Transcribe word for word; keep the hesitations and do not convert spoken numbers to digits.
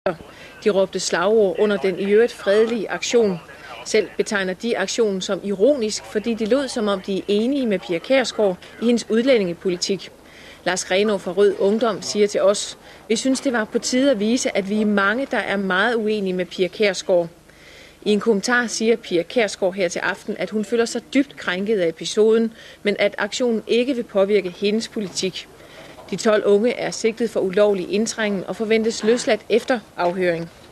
De råbte slagord under den i øvrigt fredelige aktion. Selv betegner de aktionen som ironisk, fordi de lød som om de er enige med Pia Kjærsgaard i hendes udlændingepolitik. Lars Grenaa fra Rød Ungdom siger til os: "Vi synes, det var på tide at vise, at vi er mange, der er meget uenige med Pia Kjærsgaard." I en kommentar siger Pia Kjærsgaard her til aften, at hun føler sig dybt krænket af episoden, men at aktionen ikke vil påvirke hendes politik. De tolv unge er sigtet for ulovlig indtrængen og forventes løsladt efter afhøring.